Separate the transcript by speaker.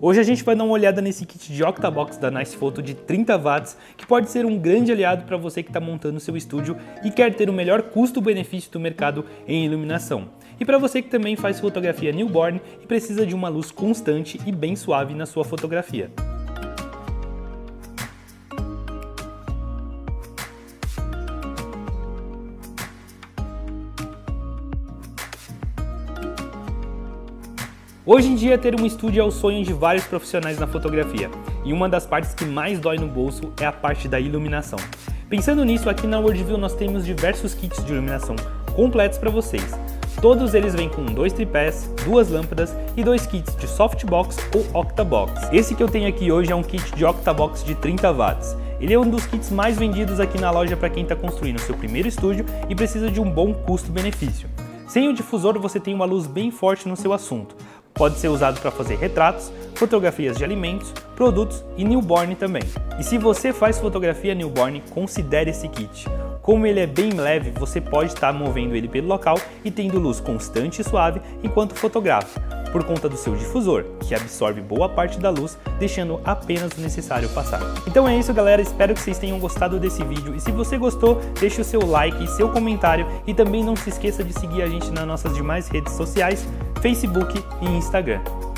Speaker 1: Hoje a gente vai dar uma olhada nesse kit de Octabox da Nice Photo de 30 watts, que pode ser um grande aliado para você que está montando seu estúdio e quer ter o melhor custo-benefício do mercado em iluminação. E para você que também faz fotografia newborn e precisa de uma luz constante e bem suave na sua fotografia. Hoje em dia, ter um estúdio é o sonho de vários profissionais na fotografia, e uma das partes que mais dói no bolso é a parte da iluminação. Pensando nisso, aqui na Worldview nós temos diversos kits de iluminação completos para vocês. Todos eles vêm com 2 tripés, 2 lâmpadas e 2 kits de softbox ou octabox. Esse que eu tenho aqui hoje é um kit de octabox de 30 watts. Ele é um dos kits mais vendidos aqui na loja para quem está construindo seu primeiro estúdio e precisa de um bom custo-benefício. Sem o difusor, você tem uma luz bem forte no seu assunto. Pode ser usado para fazer retratos, fotografias de alimentos, produtos e newborn também. E se você faz fotografia newborn, considere esse kit. Como ele é bem leve, você pode estar movendo ele pelo local e tendo luz constante e suave enquanto fotografa, por conta do seu difusor, que absorve boa parte da luz, deixando apenas o necessário passar. Então é isso, galera, espero que vocês tenham gostado desse vídeo, e se você gostou, deixe o seu like e seu comentário, e também não se esqueça de seguir a gente nas nossas demais redes sociais, Facebook e Instagram.